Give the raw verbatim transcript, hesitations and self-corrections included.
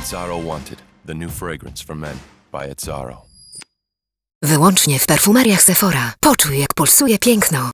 Azzaro Wanted, the new fragrance for men by Azzaro. Wyłącznie w perfumeriach Sephora. Poczuj, jak pulsuje piękno.